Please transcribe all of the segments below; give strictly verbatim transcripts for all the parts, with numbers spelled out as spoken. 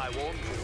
I want to.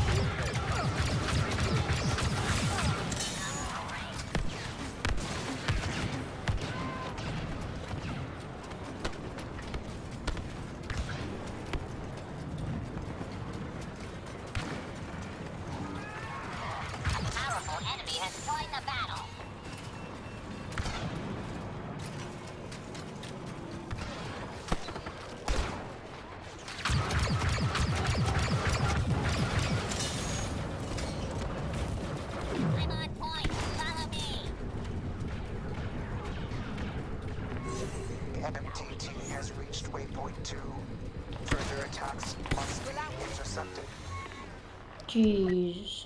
M T T has reached waypoint two. Further attacks must be intercepted. Jeez.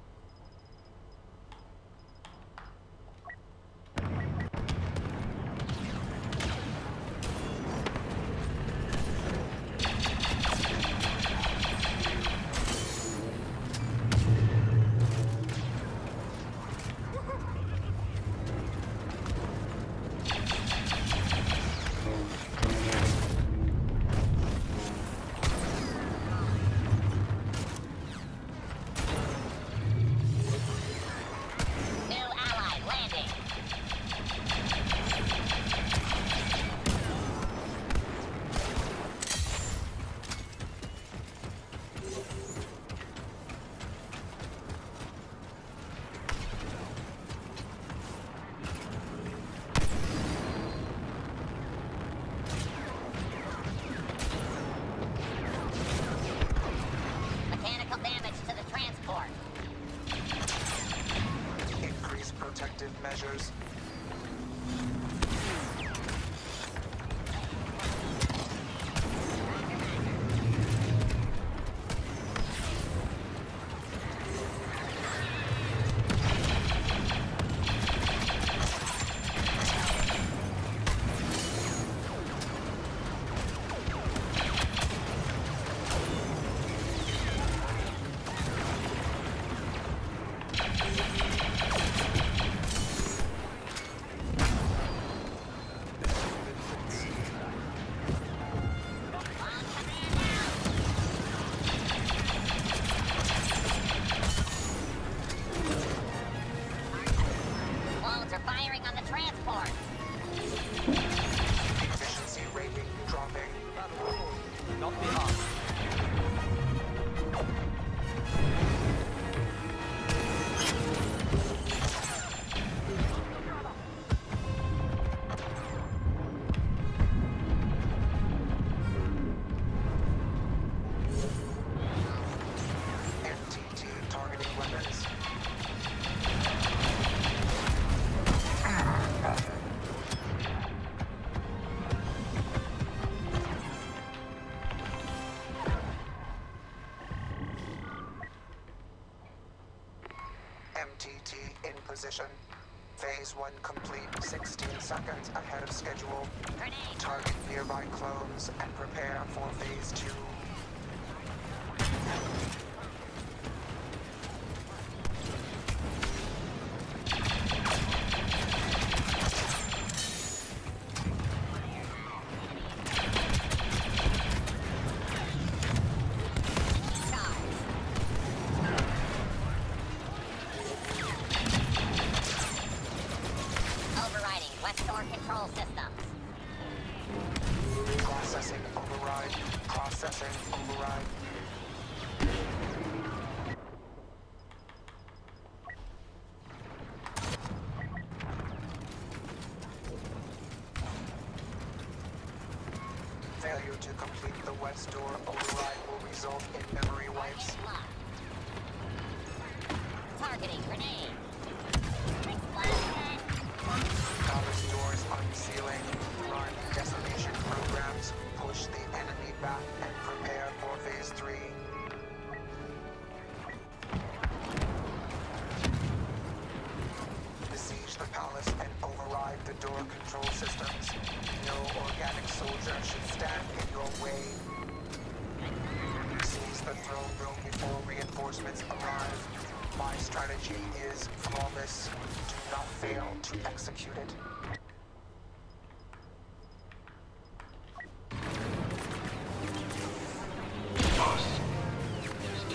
Measures. M T T in position. Phase one complete sixteen seconds ahead of schedule. Target nearby clones and prepare for phase two. Control systems. Processing override. Processing override. Failure to complete the west door override will result in memory wipes. Targeting grenade. Palace doors unsealing. Run decimation programs. Push the enemy back and prepare for phase three. Besiege the palace and override the door control systems. No organic soldier should stand in your way. Seize the throne room before reinforcements arrive. My strategy is flawless. Do not fail to execute it. Boss, there's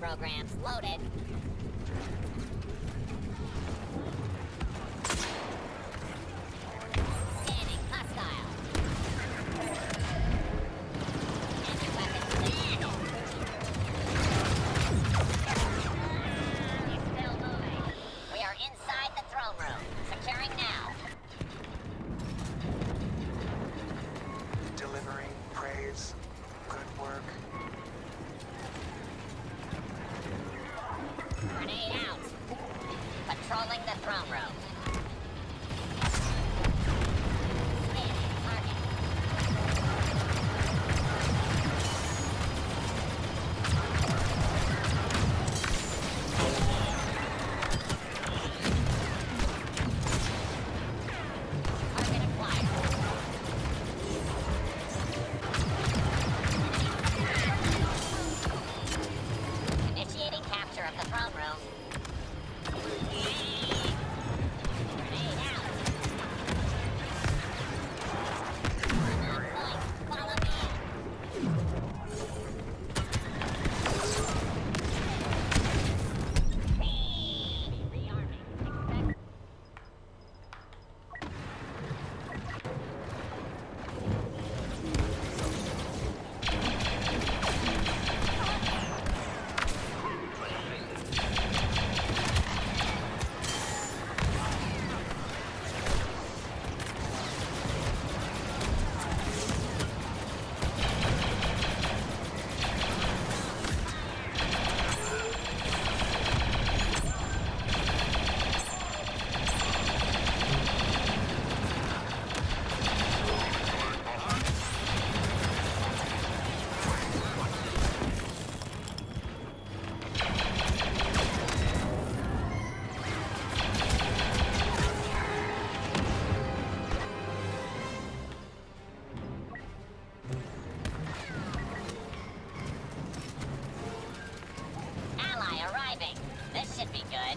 programs loaded. Scanning hostile. Enemy weapons landed. He's still moving. We are inside the throne room. Securing now. Delivering praise. Good work. Grenade out. Patrolling the throne room. Scanning target. Target acquired. Initiating capture of the throne room. Grenade out. On point. Follow me. Rearming. Expect Ally arriving. This should be good.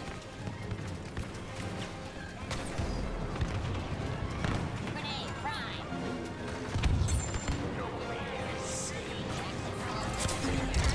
Grenade prime.